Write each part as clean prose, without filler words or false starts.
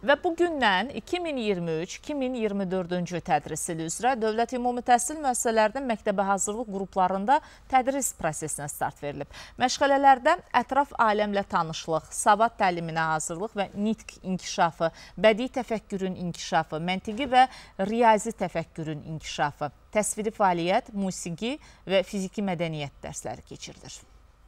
Və bugündən 2023-2024-cü tədris ili üzrə Dövlət Ümumi Təhsil müəssisələrinin məktəbə hazırlıq qruplarında tədris prosesinə start verilib. Məşğələlərdə ətraf aləmlə tanışlıq, savad təliminə hazırlıq və nitq inkişafı, bədii təfəkkürün inkişafı, məntiqi və riyazi təfəkkürün inkişafı, təsviri fəaliyyət, musiqi və fiziki mədəniyyət dərsləri keçirilir.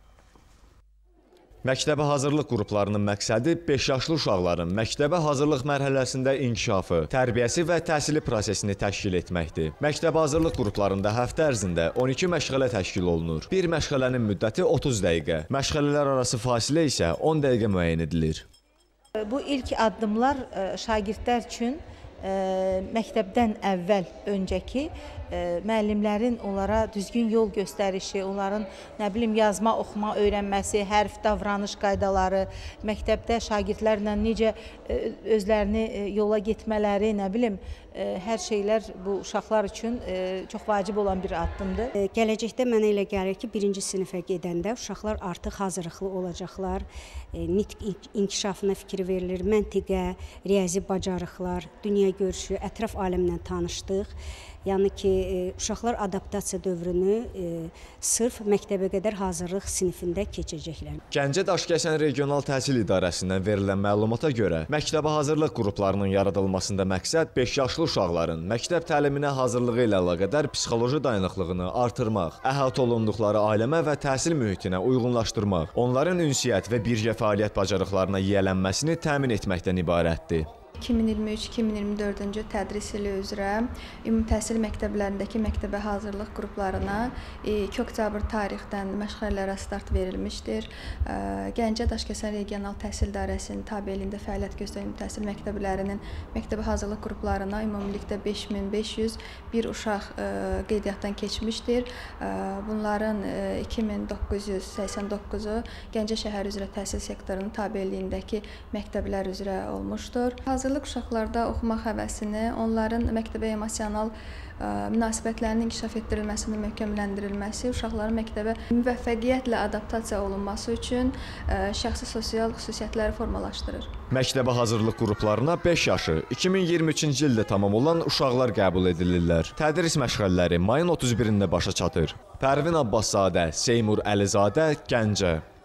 Məktəbə hazırlıq qruplarının məqsədi 5 yaşlı uşaqların məktəbə hazırlıq mərhələsində inkişafı, tərbiyəsi və təhsili prosesini təşkil etməkdir. Məktəbə hazırlıq qruplarında həftə ərzində 12 məşğələ təşkil olunur. Bir məşğələnin müddəti 30 dəqiqə, məşğələlər arası fasilə isə 10 dəqiqə müəyyən edilir. Bu ilk addımlar şagirdlər üçün məktəbdən əvvəl öncəki müəllimlərin onlara düzgün yol göstərişi, onların yazma, oxuma öyrənməsi, hərf, davranış qaydaları, məktəbdə şagirdlərlə necə özlərini yola getmələri, hər şeylər bu uşaqlar üçün çox vacib olan bir addımdır. Gələcəkdə mənə elə gəlir ki, birinci sinifə gedəndə uşaqlar artıq hazırlıqlı olacaqlar, nitq inkişafına fikir verilir, məntiqə, riyazi bacarıqlar, dünya görüşü, ətraf aləmlə tanışdıq. Yəni ki, uşaqlar adaptasiya dövrünü sırf məktəbə qədər hazırlıq sinifində keçəcəklər. Gəncə Daşkəsən Regional Təhsil İdarəsindən verilən məlumata görə, məktəbə hazırlıq qruplarının yaradılmasında məqsəd 5 yaşlı uşaqların məktəb təliminə hazırlığı ilə əlaqədar psixoloji dayanıqlığını artırmaq, əhatə olunduqları ailəmə və təhsil mühitinə uyğunlaşdırmaq, onların ünsiyyət və birgə fəaliyyət bacarıqlarına yiyələnməsini təmin etməkdən ibarətdir. 2023-2024-cü tədris ili üzrə ümumi təhsil məktəblərindəki məktəbə hazırlıq qruplarına 2 oktyabr tarixdən məşğələlərə start verilmişdir. Gəncə Daşkəsən Regional Təhsil İdarəsinin tabeliyində fəaliyyət göstərən ümumi təhsil məktəblərinin məktəbə hazırlıq qruplarına ümumilikdə 5501 uşaq qeydiyyatdan keçmişdir. Bunların 2989-u Gəncə şəhər üzrə təhsil sektorunun tabeliyindəki məktəblər üzrə olmuşdur. Hazırlıq uşaqlarda oxumaq həvəsini, onların məktəbə emosional münasibətlərinin inkişaf etdirilməsinin möhkəmləndirilməsi, uşaqların məktəbə müvəffəqiyyətlə adaptasiya olunması üçün şəxsi sosial xüsusiyyətləri formalaşdırır. Məktəbə hazırlıq qruplarına 5 yaşı 2023-cü ildə tamam olan uşaqlar qəbul edilirlər. Tədris məşğələləri mayın 31-də başa çatır. Pərvin Abbaszadə, Seymur Əlizadə, Gəncə.